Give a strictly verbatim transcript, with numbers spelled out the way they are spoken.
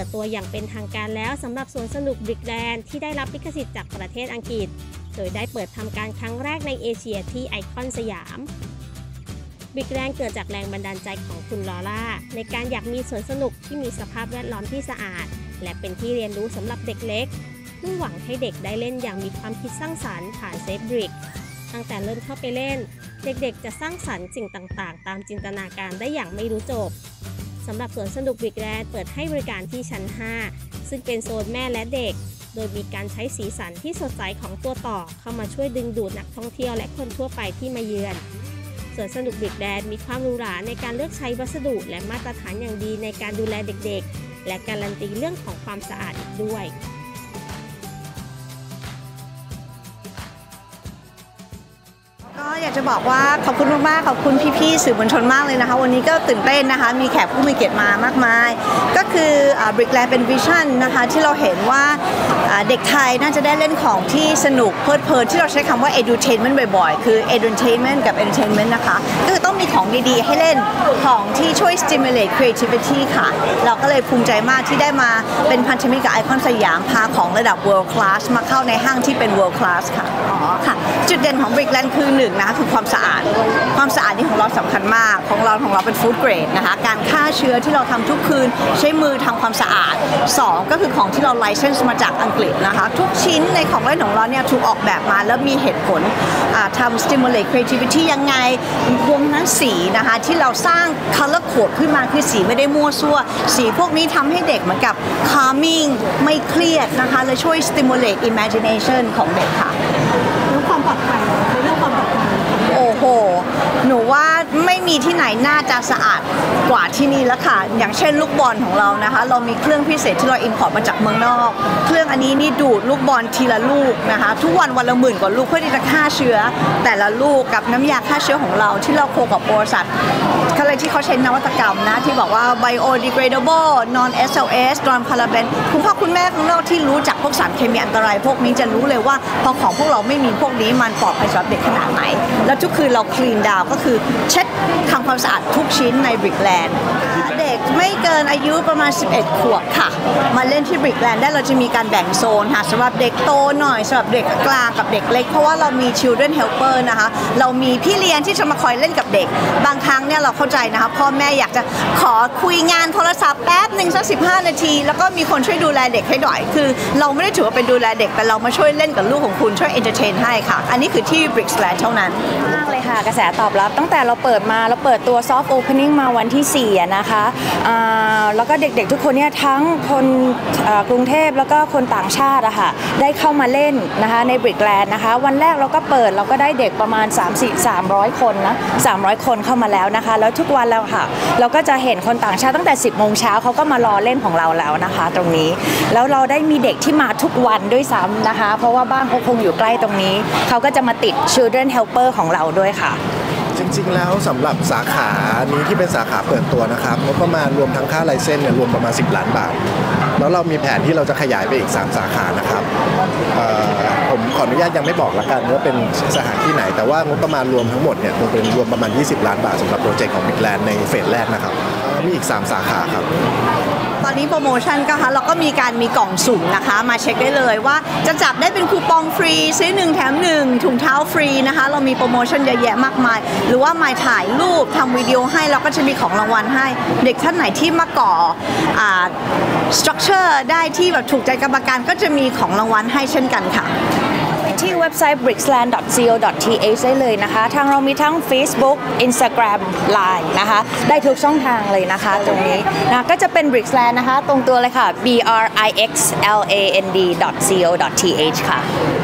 ปิดตัวอย่างเป็นทางการแล้วสำหรับสวนสนุกบริกแลนด์ที่ได้รับลิขสิทธิ์จากประเทศอังกฤษโดยได้เปิดทำการครั้งแรกในเอเชียที่ไอคอนสยามบริกแลนด์เกิดจากแรงบันดาลใจของคุณลอร่าในการอยากมีสวนสนุกที่มีสภาพแวดล้อมที่สะอาดและเป็นที่เรียนรู้สำหรับเด็กเล็กมุ่งหวังให้เด็กได้เล่นอย่างมีความคิดสร้างสรรค์ผ่านเซฟบริกตั้งแต่เริ่มเข้าไปเล่นเด็กๆจะสร้างสรรค์สิ่งต่างๆตามจินตนาการได้อย่างไม่รู้จบสำหรับสวนสนุกบริกแลนด์เปิดให้บริการที่ชั้นห้าซึ่งเป็นโซนแม่และเด็กโดยมีการใช้สีสันที่สดใสของตัวต่อเข้ามาช่วยดึงดูดนักท่องเที่ยวและคนทั่วไปที่มาเยือนสวนสนุกบริกแลนด์มีความหรูหราในการเลือกใช้วัสดุและมาตรฐานอย่างดีในการดูแลเด็กๆและการันตีเรื่องของความสะอาดอีกด้วยก็อยากจะบอกว่าขอบคุณมากๆขอบคุณพี่ๆสื่อมวลชนมากเลยนะคะวันนี้ก็ตื่นเต้นนะคะมีแขกผู้มีเกียรติมามากมายก็คือบริกแลนด์เป็นวิชั่นนะคะที่เราเห็นว่าเด็กไทยน่าจะได้เล่นของที่สนุกเพลิดเพลินที่เราใช้คำว่า edutainment บ่อยๆคือ edutainment กับ entertainment นะคะก็คือต้องมีของดีๆให้เล่นของที่ช่วย stimulate creativity ค่ะเราก็เลยภูมิใจมากที่ได้มาเป็นพันธมิตรกับไอคอนสยามพาของระดับ world class มาเข้าในห้างที่เป็น world class ค่ะอ๋อค่ะจุดเด่นของบริกแลนด์คือหนึ่งนะคะคือความสะอาดความสะอาดนี่ของเราสำคัญมากของเราของเราเป็นฟู้ดเกรดนะคะการฆ่าเชื้อที่เราทำทุกคืนใช้มือทำความสะอาดสองก็คือของที่เราไลเซนส์มาจากอังกฤษนะคะทุกชิ้นในของเล่นของเราเนี่ยถูกออกแบบมาแล้วมีเหตุผลทำ stimulate creativity ยังไงรวมทั้งสีนะคะที่เราสร้าง color code ขึ้นมาคือสีไม่ได้มั่วซั่วสีพวกนี้ทำให้เด็กเหมือนกับ calming ไม่เครียดนะคะและช่วย stimulate imagination ของเด็กค่ะแล้วความปลอดภัยในเรื่องความปลอดภัยโอ้โหหนูว่าไม่มีที่ไหนน่าจะสะอาดกว่าที่นี่แล้วค่ะอย่างเช่นลูกบอลของเรานะคะเรามีเครื่องพิเศษที่เราอินพอร์ตมาจากเมืองนอกเครื่องอันนี้นี่ดูดลูกบอลทีละลูกนะคะทุกวันวันละหมื่นกว่าลูกเพื่อที่จะฆ่าเชื้อแต่ละลูกกับน้ำยาฆ่าเชื้อของเราที่เราโคกับบริษัทเขาเลยที่เขาใช้นวัตกรรมนะที่บอกว่า biodegradable non เอส แอล เอส non paraben คุณพ่อคุณแม่ข้างนอกที่รู้จักพวกสารเคมีอันตรายพวกนี้จะรู้เลยว่าพอของพวกเราไม่มีพวกนี้มันปลอดภัยสำหรับเด็กขนาดไหนแล้วทุกคืนเราคลีนดาวก็คือเช็ดทำความสะอาดทุกชิ้นในบริกแลนด์เด็กไม่เกินอายุประมาณสิบเอ็ดขวบค่ะมาเล่นที่บริกแลนด์ได้เราจะมีการแบ่งโซนค่ะสำหรับเด็กโตหน่อยสำหรับเด็กกลางกับเด็กเล็กเพราะว่าเรามี children helper นะคะเรามีพี่เลี้ยงที่จะมาคอยเล่นกับเด็กบางครั้งเนี่ยเราเข้าใจนะคะพ่อแม่อยากจะขอคุยงานโทรศัพท์แป๊บหนึ่งสักสิบห้านาทีแล้วก็มีคนช่วยดูแลเด็กให้หน่อยคือเราไม่ได้ถือว่าเป็นดูแลเด็กแต่เรามาช่วยเล่นกับลูกของคุณช่วย entertain ให้ค่ะอันนี้คือที่บริกแลนด์เท่านั้นมากเลยค่ะกระแสตอบรับตั้งแต่เราเปิดมาเราเปิดตัว soft opening มาวันที่สี่นะคะแล้วก็เด็กๆทุกคนเนี่ยทั้งคนกรุงเทพแล้วก็คนต่างชาติอะค่ะได้เข้ามาเล่นนะคะในบริกแลนด์นะคะวันแรกเราก็เปิดเราก็ได้เด็กประมาณ สามสิบ สามร้อย คนนะสามร้อยคนเข้ามาแล้วนะคะแล้วทุกวันแล้วค่ะเราก็จะเห็นคนต่างชาติตั้งแต่สิบโมงเช้าเขาก็มารอเล่นของเราแล้วนะคะตรงนี้แล้วเราได้มีเด็กที่มาทุกวันด้วยซ้ำนะคะเพราะว่าบ้านเขาคงอยู่ใกล้ตรงนี้เขาก็จะมาติด children helper ของเราด้วยค่ะจริงๆแล้วสำหรับสาขานี้ที่เป็นสาขาเปิดตัวนะครับงบประมาณรวมทั้งค่าไลเซนส์เนี่ยรวมประมาณสิบล้านบาทแล้วเรามีแผนที่เราจะขยายไปอีกสามสาขานะครับผมขออนุญาตยังไม่บอกละกันว่าเป็นสถานที่ไหนแต่ว่างบประมาณรวมทั้งหมดเนี่ยคงเป็นรวมประมาณยี่สิบล้านบาทสำหรับโปรเจกต์ของ Big Land ในเฟสแรกนะครับมีอีกสามสาขาครับตอนนี้โปรโมชั่นก็ค่ะเราก็มีการมีกล่องสุ่มนะคะมาเช็คได้เลยว่าจะจับได้เป็นคูปองฟรีซื้อหนึ่งแถมหนึ่งถุงเท้าฟรีนะคะเรามีโปรโมชั่นเยอะแยะมากมายหรือว่ามาถ่ายรูปทำวิดีโอให้เราก็จะมีของรางวัลให้เด็กท่านไหนที่มาก่ออ่า structure ได้ที่แบบถูกใจกรรมการก็จะมีของรางวัลให้เช่นกันค่ะที่เว็บไซต์ briksland ดอท ซี โอ ดอท ที เอช ได้เลยนะคะทางเรามีทั้ง Facebook Instagram ไลน์ นะคะได้ทุกช่องทางเลยนะคะตรงนี้นะก็จะเป็น briksland นะคะตรงตัวเลยค่ะ b r i x l a n d ดอท ซี โอ ดอท ที เอช ค่ะ